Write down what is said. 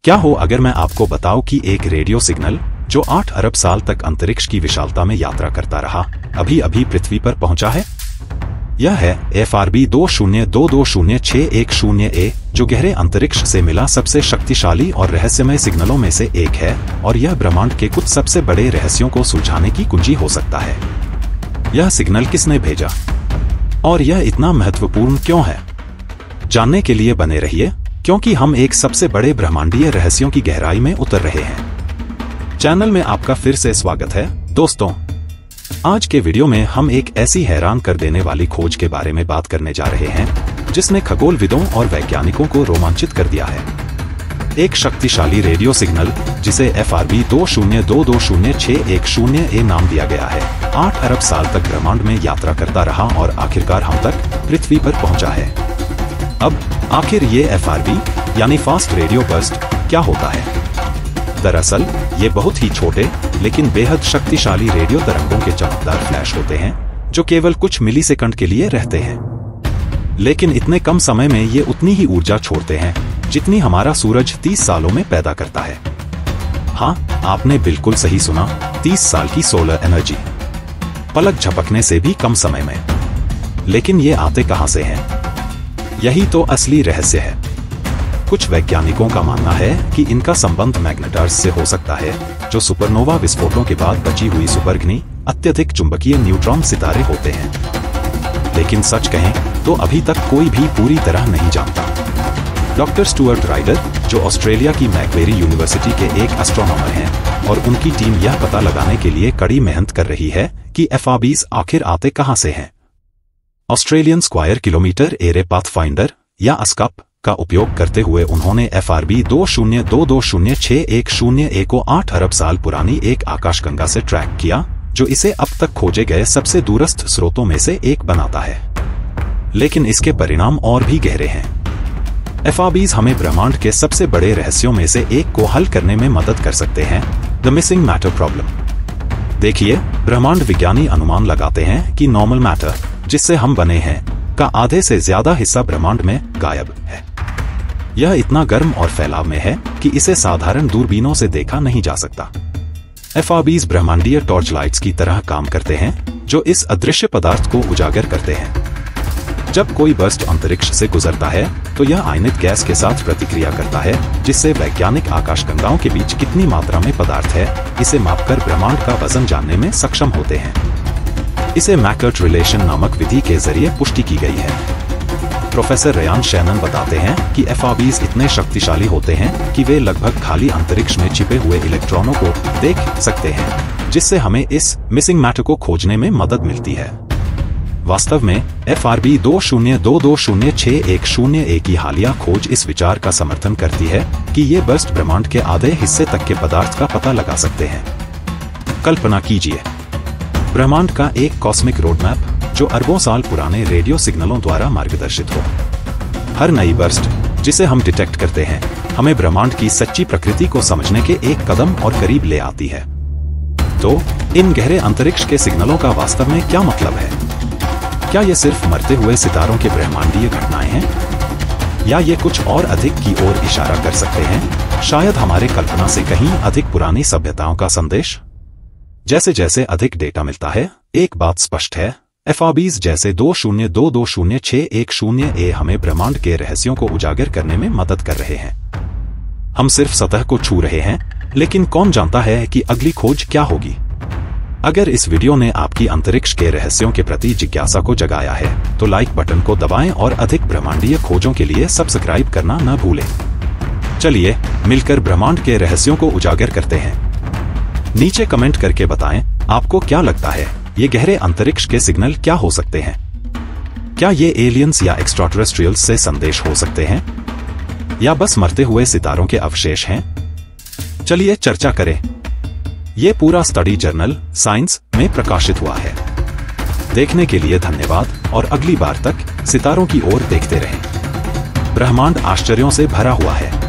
क्या हो अगर मैं आपको बताऊं कि एक रेडियो सिग्नल जो 8 अरब साल तक अंतरिक्ष की विशालता में यात्रा करता रहा, अभी अभी पृथ्वी पर पहुंचा है। यह है FRB 20220610A, जो गहरे अंतरिक्ष से मिला सबसे शक्तिशाली और रहस्यमय सिग्नलों में से एक है, और यह ब्रह्मांड के कुछ सबसे बड़े रहस्यों को सुलझाने की कुंजी हो सकता है। यह सिग्नल किसने भेजा और यह इतना महत्वपूर्ण क्यों है, जानने के लिए बने रहिए, क्योंकि हम एक सबसे बड़े ब्रह्मांडीय रहस्यों की गहराई में उतर रहे हैं। चैनल में आपका फिर से स्वागत है दोस्तों। आज के वीडियो में हम एक ऐसी हैरान कर देने वाली खोज के बारे में बात करने जा रहे हैं जिसने खगोलविदों और वैज्ञानिकों को रोमांचित कर दिया है। एक शक्तिशाली रेडियो सिग्नल जिसे FRB 20220610A नाम दिया गया है, 8 अरब साल तक ब्रह्मांड में यात्रा करता रहा और आखिरकार हम तक पृथ्वी पर पहुंचा है। अब आखिर ये FRB यानी फास्ट रेडियो बर्स्ट क्या होता है? दरअसल ये बहुत ही छोटे लेकिन बेहद शक्तिशाली रेडियो तरंगों के चमकदार फ्लैश होते हैं जो केवल कुछ मिलीसेकंड के लिए रहते हैं। लेकिन इतने कम समय में ये उतनी ही ऊर्जा छोड़ते हैं जितनी हमारा सूरज 30 सालों में पैदा करता है। हाँ, आपने बिल्कुल सही सुना, 30 साल की सोलर एनर्जी, पलक झपकने से भी कम समय में। लेकिन ये आते कहां से हैं? यही तो असली रहस्य है। कुछ वैज्ञानिकों का मानना है कि इनका संबंध मैग्नेटार्स से हो सकता है, जो सुपरनोवा विस्फोटों के बाद बची हुई सुपरग्नी अत्यधिक चुंबकीय न्यूट्रॉन सितारे होते हैं। लेकिन सच कहें तो अभी तक कोई भी पूरी तरह नहीं जानता। डॉक्टर स्टुअर्ट राइडर, जो ऑस्ट्रेलिया की मैक्वेरी यूनिवर्सिटी के एक एस्ट्रोनॉमर हैं, और उनकी टीम यह पता लगाने के लिए कड़ी मेहनत कर रही है कि FRBs आखिर आते कहां से हैं। Australian square kilometre array pathfinder या ASCAP का उपयोग करते हुए उन्होंने FRB 20220610A को 8 अरब साल पुरानी एक आकाशगंगा से ट्रैक किया, जो इसे अब तक खोजे गए सबसे दूरस्थ स्रोतों में से एक बनाता है। लेकिन इसके परिणाम और भी गहरे हैं। FRBs हमें ब्रह्मांड के सबसे बड़े रहस्यों में से एक को हल करने में मदद कर सकते हैं, द मिसिंग मैटर प्रॉब्लम। देखिए, ब्रह्मांड विज्ञानी अनुमान लगाते हैं कि नॉर्मल मैटर, जिससे हम बने हैं, का आधे से ज्यादा हिस्सा ब्रह्मांड में गायब है। यह इतना गर्म और फैलाव में है कि इसे साधारण दूरबीनों से देखा नहीं जा सकता। FRBs ब्रह्मांडीय टॉर्च लाइट्स की तरह काम करते हैं, जो इस अदृश्य पदार्थ को उजागर करते हैं। जब कोई बर्स्ट अंतरिक्ष से गुजरता है तो यह आयनित गैस के साथ प्रतिक्रिया करता है, जिससे वैज्ञानिक आकाशगंगाओं के बीच कितनी मात्रा में पदार्थ है, इसे मापकर ब्रह्मांड का वजन जानने में सक्षम होते हैं। इसे मैकर्ट रिलेशन नामक विधि के जरिए पुष्टि की गई है। प्रोफेसर रयान शैनन बताते हैं कि FRBs इतने शक्तिशाली होते हैं कि वे लगभग खाली अंतरिक्ष में छिपे हुए इलेक्ट्रॉनों को देख सकते हैं, जिससे हमें इस मिसिंग मैटर को खोजने में मदद मिलती है। वास्तव में FRB 20220610A की हालिया खोज इस विचार का समर्थन करती है कि ये बर्स्ट ब्रह्मांड के आधे हिस्से तक के पदार्थ का पता लगा सकते हैं। कल्पना कीजिए, ब्रह्मांड का एक कॉस्मिक रोडमैप जो अरबों साल पुराने रेडियो सिग्नलों द्वारा मार्गदर्शित हो। हर नई बर्स्ट जिसे हम डिटेक्ट करते हैं, हमें ब्रह्मांड की सच्ची प्रकृति को समझने के एक कदम और करीब ले आती है। तो इन गहरे अंतरिक्ष के सिग्नलों का वास्तव में क्या मतलब है? क्या ये सिर्फ मरते हुए सितारों के ब्रह्मांडीय घटनाएं हैं, या ये कुछ और अधिक की ओर इशारा कर सकते हैं, शायद हमारे कल्पना से कहीं अधिक पुरानी सभ्यताओं का संदेश? जैसे जैसे अधिक डेटा मिलता है, एक बात स्पष्ट है, FRBs जैसे 20220610A हमें ब्रह्मांड के रहस्यों को उजागर करने में मदद कर रहे हैं। हम सिर्फ सतह को छू रहे हैं, लेकिन कौन जानता है कि अगली खोज क्या होगी? अगर इस वीडियो ने आपकी अंतरिक्ष के रहस्यों के प्रति जिज्ञासा को जगाया है, तो लाइक बटन को दबाएं और अधिक ब्रह्मांडीय खोजों के लिए सब्सक्राइब करना न भूलें। चलिए मिलकर ब्रह्मांड के रहस्यों को उजागर करते हैं। नीचे कमेंट करके बताएं, आपको क्या लगता है, ये गहरे अंतरिक्ष के सिग्नल क्या हो सकते हैं? क्या ये एलियंस या एक्स्ट्राटेरेस्ट्रियल्स से संदेश हो सकते हैं, या बस मरते हुए सितारों के अवशेष हैं? चलिए चर्चा करें। ये पूरा स्टडी जर्नल साइंस में प्रकाशित हुआ है। देखने के लिए धन्यवाद, और अगली बार तक सितारों की ओर देखते रहें। ब्रह्मांड आश्चर्यों से भरा हुआ है।